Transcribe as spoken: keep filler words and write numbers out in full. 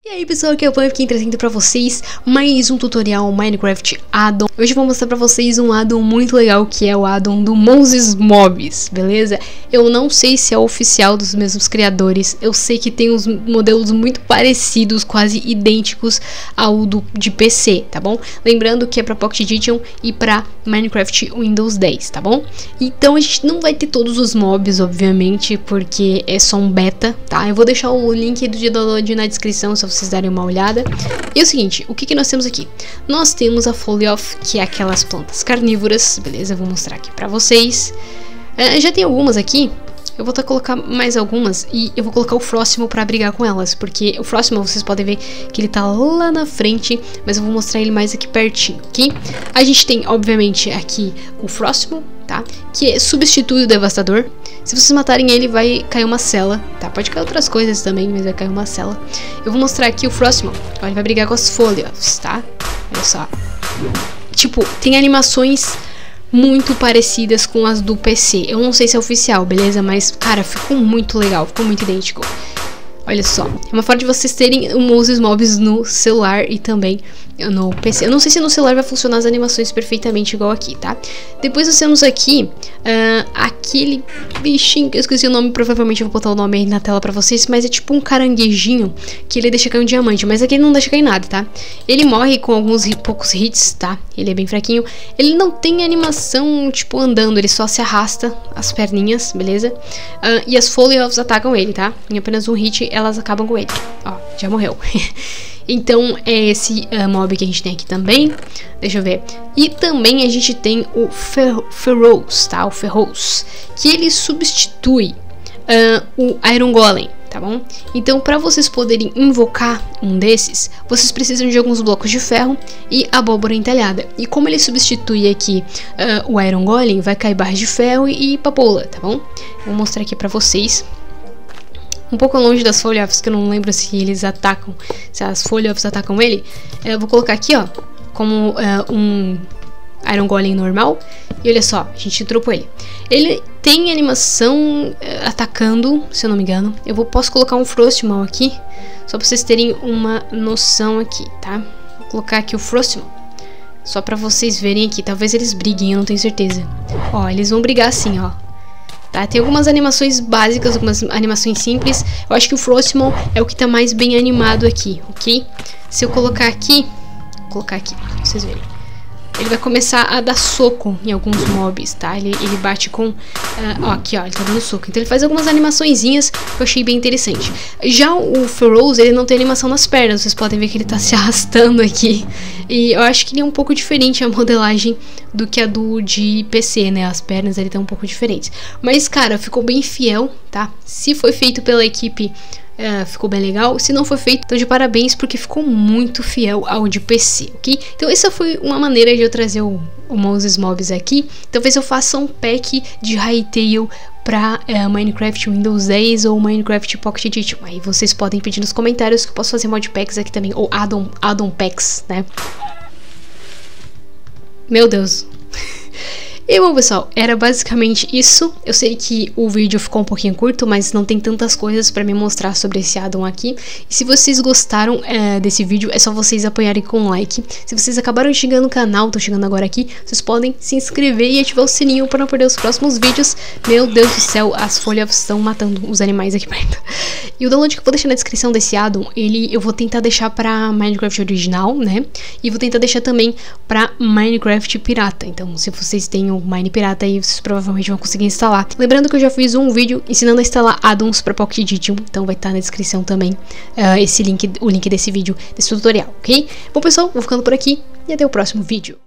E aí pessoal, aqui é o Pumpkin trazendo pra vocês mais um tutorial Minecraft Addon. Hoje eu vou mostrar pra vocês um addon muito legal que é o addon do Moses Mobs, beleza? Eu não sei se é oficial dos mesmos criadores, eu sei que tem uns modelos muito parecidos, quase idênticos ao do de P C, tá bom? Lembrando que é pra Pocket Edition e pra Minecraft Windows dez, tá bom? Então a gente não vai ter todos os mobs, obviamente, porque é só um beta, tá? Eu vou deixar o link do download na descrição, se vocês darem uma olhada. E é o seguinte, o que, que nós temos aqui? Nós temos a Foliof, que é aquelas plantas carnívoras, beleza? Vou mostrar aqui pra vocês. Uh, já tem algumas aqui. Eu vou até colocar mais algumas e eu vou colocar o Frostmourne pra brigar com elas, porque o Frostmourne vocês podem ver que ele tá lá na frente, mas eu vou mostrar ele mais aqui pertinho, ok? A gente tem, obviamente, aqui o Frostmourne, tá? Que substitui o Devastador. Se vocês matarem ele, vai cair uma cela, tá? Pode cair outras coisas também, mas vai cair uma cela. Eu vou mostrar aqui o Frostmourne. Ó, ele vai brigar com as Foliofs, tá? Olha só. Tipo, tem animações muito parecidas com as do P C. Eu não sei se é oficial, beleza? Mas, cara, ficou muito legal, ficou muito idêntico. Olha só, é uma forma de vocês terem o Moses Mobs no celular e também no P C. Eu não sei se no celular vai funcionar as animações perfeitamente igual aqui, tá? Depois nós temos aqui uh, aquele bichinho que eu esqueci o nome, provavelmente eu vou botar o nome aí na tela pra vocês, mas é tipo um caranguejinho que ele deixa cair um diamante, mas aqui ele não deixa cair nada, tá? Ele morre com alguns poucos hits, tá? Ele é bem fraquinho. Ele não tem animação, tipo, andando, ele só se arrasta as perninhas, beleza? Uh, e as Foliofs atacam ele, tá? Em apenas um hit elas acabam com ele. Ó, já morreu. Então é esse uh, mob que a gente tem aqui também. Deixa eu ver. E também a gente tem o Fer Ferroz, tá? O Ferroz, que ele substitui uh, o Iron Golem, tá bom? Então para vocês poderem invocar um desses, vocês precisam de alguns blocos de ferro e abóbora entalhada. E como ele substitui aqui uh, o Iron Golem, vai cair barras de ferro e papoula, tá bom? Vou mostrar aqui pra vocês. Um pouco longe das Foliofs, que eu não lembro se eles atacam, se as Foliofs atacam ele. Eu vou colocar aqui, ó, como uh, um Iron Golem normal. E olha só, a gente dropou ele. Ele tem animação uh, atacando, se eu não me engano. Eu vou, posso colocar um Frostmourne aqui, só pra vocês terem uma noção aqui, tá? Vou colocar aqui o Frostmourne, só pra vocês verem aqui. Talvez eles briguem, eu não tenho certeza. Ó, eles vão brigar assim, ó. Tá, tem algumas animações básicas, algumas animações simples. Eu acho que o Frostmourne é o que tá mais bem animado aqui, ok? Se eu colocar aqui, vou colocar aqui, pra vocês verem. Ele vai começar a dar soco em alguns mobs, tá? Ele, ele bate com... Uh, ó, aqui, ó, ele tá dando soco. Então ele faz algumas animaçõezinhas que eu achei bem interessante. Já o Ferroz, ele não tem animação nas pernas. Vocês podem ver que ele tá se arrastando aqui. E eu acho que ele é um pouco diferente a modelagem do que a do de P C, né? As pernas ele tá um pouco diferentes. Mas, cara, ficou bem fiel, tá? Se foi feito pela equipe... Uh, ficou bem legal. Se não foi feito, então de parabéns, porque ficou muito fiel ao de P C, ok? Então essa foi uma maneira de eu trazer o, o Moses Mobs aqui. Talvez eu faça um pack de Hytale para uh, Minecraft Windows dez ou Minecraft Pocket Edition. Aí vocês podem pedir nos comentários que eu posso fazer modpacks aqui também, ou addon, addon packs, né? Meu Deus. E bom pessoal, era basicamente isso. Eu sei que o vídeo ficou um pouquinho curto, mas não tem tantas coisas pra me mostrar sobre esse addon aqui. E se vocês gostaram é, desse vídeo, é só vocês apoiarem com um like. Se vocês acabaram chegando no canal, estão chegando agora aqui, vocês podem se inscrever e ativar o sininho para não perder os próximos vídeos. Meu Deus do céu, as Foliofs estão matando os animais aqui perto. E o download que eu vou deixar na descrição desse addon, ele eu vou tentar deixar pra Minecraft original, né? E vou tentar deixar também pra Minecraft pirata. Então, se vocês têm o Mine Pirata aí, vocês provavelmente vão conseguir instalar. Lembrando que eu já fiz um vídeo ensinando a instalar addons para Pocket Edition, então vai estar na descrição também uh, esse link, o link desse vídeo, desse tutorial, ok? Bom pessoal, vou ficando por aqui e até o próximo vídeo.